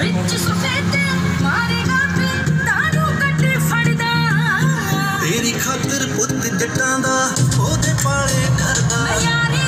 ਵਿੱਚ ਸਫੇਦ ਮਾਰੇਗਾ ਫਿਰ ਤਾਰੂ ਗੱਡੀ ਫੜਦਾ ਤੇਰੀ ਖਾਤਰ ਪੁੱਤ ਜੱਟਾਂ ਦਾ ਉਹਦੇ ਪਾਲੇ ਕਰਦਾ ਯਾਰੇ